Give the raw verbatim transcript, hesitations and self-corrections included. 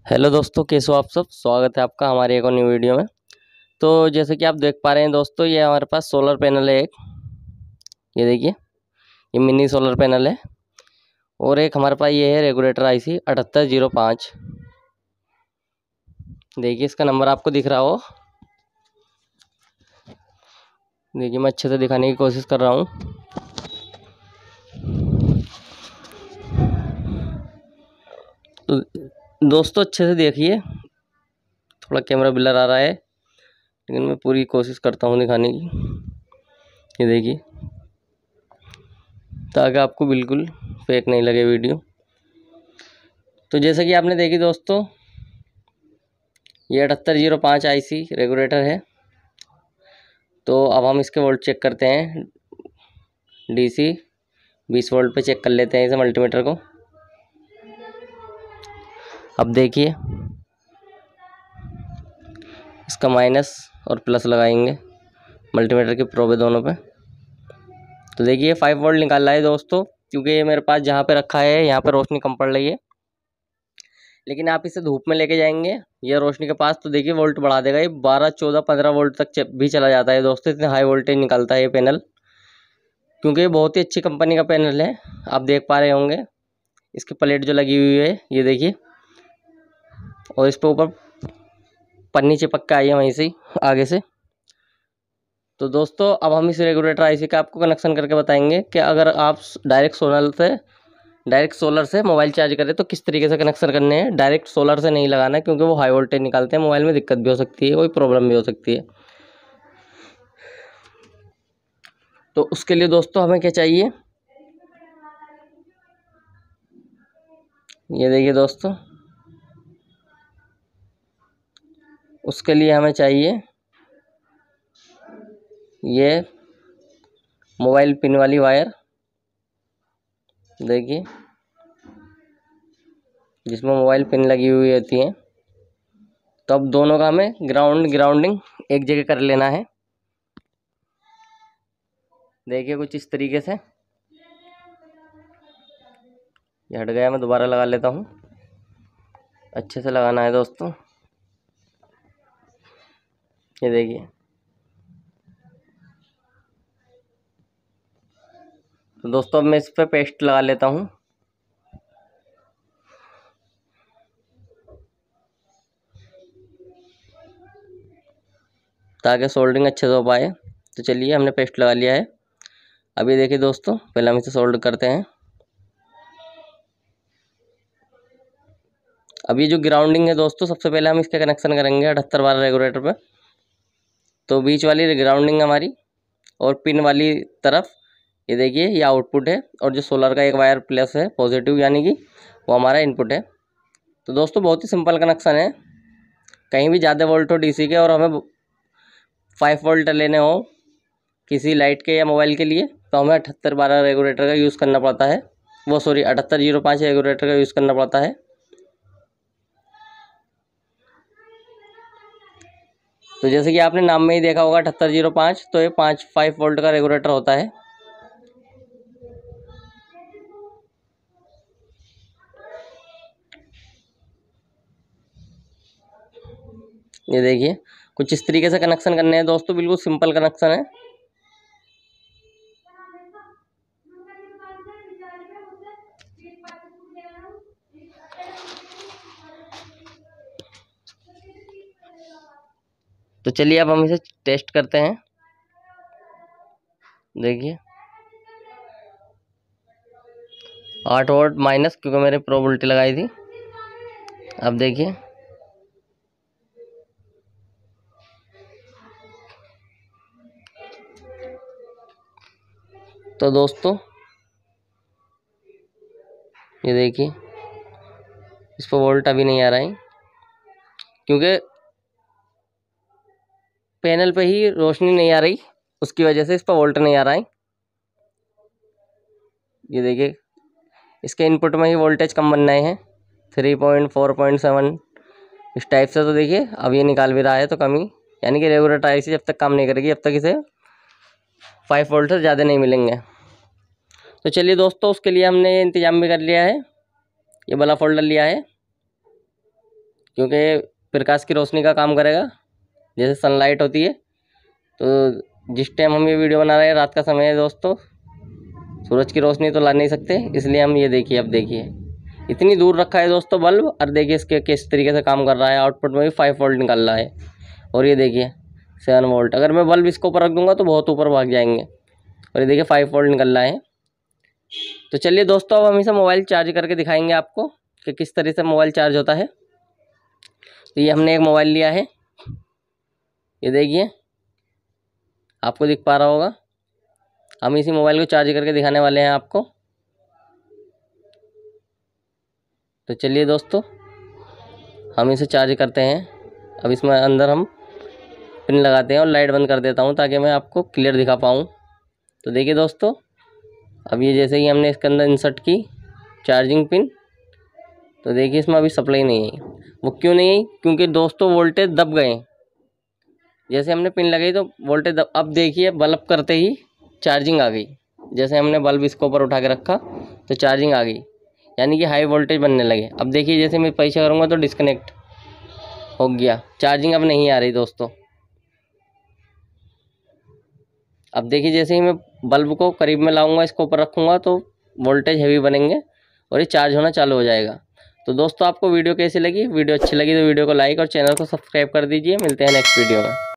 Hello दोस्तों, कैसे हो आप सब। स्वागत है आपका हमारे एक और न्यू वीडियो में। तो जैसे कि आप देख पा रहे हैं दोस्तों, ये हमारे पास सोलर पैनल है एक। ये देखिए, ये मिनी सोलर पैनल है। और एक हमारे पास ये है रेगुलेटर आईसी अठहत्तर जीरो पाँच। देखिए, इसका नंबर आपको दिख रहा हो। देखिए, मैं अच्छे से दिखाने की कोशिश कर रहा हूँ। तो दोस्तों अच्छे से देखिए, थोड़ा कैमरा ब्लर आ रहा है, लेकिन मैं पूरी कोशिश करता हूँ दिखाने की। ये देखिए, ताकि आपको बिल्कुल फेक नहीं लगे वीडियो। तो जैसे कि आपने देखी दोस्तों, ये अठहत्तर जीरो पाँच आई सी रेगुलेटर है। तो अब हम इसके वोल्ट चेक करते हैं। डीसी बीस वोल्ट पे चेक कर लेते हैं इसे मल्टीमीटर को। अब देखिए, इसका माइनस और प्लस लगाएंगे मल्टीमीटर के प्रोबे दोनों पे। तो देखिए, फाइव वोल्ट निकाल रहा है दोस्तों, क्योंकि ये मेरे पास जहाँ पे रखा है यहाँ पे रोशनी कम पड़ रही है। लेकिन आप इसे धूप में लेके जाएंगे या रोशनी के पास, तो देखिए वोल्ट बढ़ा देगा। ये बारह चौदह पंद्रह वोल्ट तक भी चला जाता है दोस्तों, इतने हाई वोल्टेज निकलता है ये पैनल। क्योंकि ये बहुत ही अच्छी कंपनी का पैनल है। आप देख पा रहे होंगे इसकी प्लेट जो लगी हुई है, ये देखिए। और इस पर ऊपर पन्नी चिपक के आई है वहीं से आगे से। तो दोस्तों अब हम इस रेगुलेटर आईसी का आपको कनेक्शन करके बताएंगे कि अगर आप डायरेक्ट सोलर से डायरेक्ट सोलर से मोबाइल चार्ज करें तो किस तरीके से कनेक्शन करने हैं। डायरेक्ट सोलर से नहीं लगाना है, क्योंकि वो हाई वोल्टेज निकालते हैं, मोबाइल में दिक्कत भी हो सकती है, कोई प्रॉब्लम भी हो सकती है। तो उसके लिए दोस्तों हमें क्या चाहिए, ये देखिए दोस्तों। उसके लिए हमें चाहिए ये मोबाइल पिन वाली वायर, देखिए, जिसमें मोबाइल पिन लगी हुई होती है। तो अब दोनों का हमें ग्राउंड ग्राउंडिंग एक जगह कर लेना है। देखिए कुछ इस तरीके से। ये हट गया, मैं दोबारा लगा लेता हूँ। अच्छे से लगाना है दोस्तों। ये देखिए, तो दोस्तों अब मैं इस पर पेस्ट लगा लेता हूँ, ताकि सोल्डरिंग अच्छे से हो पाए। तो चलिए, हमने पेस्ट लगा लिया है। अभी देखिए दोस्तों, पहले हम इसे सोल्डर करते हैं। अभी जो ग्राउंडिंग है दोस्तों, सबसे पहले हम इसके कनेक्शन करेंगे अठहत्तर बारह रेगुलेटर पे। तो बीच वाली ग्राउंडिंग हमारी, और पिन वाली तरफ ये देखिए, ये आउटपुट है। और जो सोलर का एक वायर प्लस है पॉजिटिव, यानी कि वो हमारा इनपुट है। तो दोस्तों बहुत ही सिंपल कनेक्शन है। कहीं भी ज़्यादा वोल्ट हो डीसी के, और हमें फाइव वोल्ट लेने हो किसी लाइट के या मोबाइल के लिए, तो हमें अठहत्तर बारह रेगुलेटर का यूज़ करना पड़ता है। वो सॉरी अठहत्तर जीरो पाँच रेगुलेटर का यूज़ करना पड़ता है। तो जैसे कि आपने नाम में ही देखा होगा अठहत्तर जीरो पाँच, तो ये पाँच फाइव वोल्ट का रेगुलेटर होता है। ये देखिए, कुछ इस तरीके से कनेक्शन करने हैं दोस्तों, बिल्कुल सिंपल कनेक्शन है। तो चलिए अब हम इसे टेस्ट करते हैं। देखिए, आठ वोल्ट माइनस, क्योंकि मैंने प्रोबेबिलिटी लगाई थी। अब देखिए, तो दोस्तों ये देखिए, इस पर वोल्ट अभी नहीं आ रहा है, क्योंकि पैनल पे ही रोशनी नहीं आ रही, उसकी वजह से इस पर वोल्ट नहीं आ रहा है। ये देखिए, इसके इनपुट में ही वोल्टेज कम बन रहे हैं, three point four point seven इस टाइप से। तो देखिए अब ये निकाल भी रहा है, तो कमी, यानी कि रेगुलेटर आईसी जब तक काम नहीं करेगी जब तक इसे फाइव वोल्ट से ज़्यादा नहीं मिलेंगे। तो चलिए दोस्तों, उसके लिए हमने ये इंतजाम भी कर लिया है। ये वाला फोल्डर लिया है, क्योंकि प्रकाश की रोशनी का काम करेगा, जैसे सनलाइट होती है। तो जिस टाइम हम ये वीडियो बना रहे हैं रात का समय है दोस्तों, सूरज की रोशनी तो ला नहीं सकते, इसलिए हम ये देखिए, अब देखिए इतनी दूर रखा है दोस्तों बल्ब, और देखिए इसके किस तरीके से काम कर रहा है। आउटपुट में भी फाइव वोल्ट निकल रहा है, और ये देखिए सेवन वोल्ट। अगर मैं बल्ब इसको ऊपर रख दूंगा तो बहुत ऊपर भाग जाएंगे, और ये देखिए फाइव वोल्ट निकल रहा है। तो चलिए दोस्तों, अब हम इसे मोबाइल चार्ज करके दिखाएंगे आपको कि किस तरह से मोबाइल चार्ज होता है। तो ये हमने एक मोबाइल लिया है, ये देखिए आपको दिख पा रहा होगा। हम इसी मोबाइल को चार्ज करके दिखाने वाले हैं आपको। तो चलिए दोस्तों, हम इसे चार्ज करते हैं। अब इसमें अंदर हम पिन लगाते हैं, और लाइट बंद कर देता हूं ताकि मैं आपको क्लियर दिखा पाऊं। तो देखिए दोस्तों, अब ये जैसे ही हमने इसके अंदर इंसर्ट की चार्जिंग पिन, तो देखिए इसमें अभी सप्लाई नहीं है। वो क्यों नहीं है? क्योंकि दोस्तों वोल्टेज दब गए। जैसे हमने पिन लगाई तो वोल्टेज दब, अब देखिए बल्ब करते ही चार्जिंग आ गई। जैसे हमने बल्ब इसके ऊपर उठा के रखा तो चार्जिंग आ गई, यानी कि हाई वोल्टेज बनने लगे। अब देखिए जैसे मैं पीछे करूँगा तो डिस्कनेक्ट हो गया, चार्जिंग अब नहीं आ रही दोस्तों। अब देखिए जैसे ही मैं बल्ब को करीब में लाऊंगा, इसको ऊपर रखूँगा तो वोल्टेज हैवी बनेंगे और ये चार्ज होना चालू हो जाएगा। तो दोस्तों, आपको वीडियो कैसी लगी? वीडियो अच्छी लगी तो वीडियो को लाइक और चैनल को सब्सक्राइब कर दीजिए। मिलते हैं नेक्स्ट वीडियो में।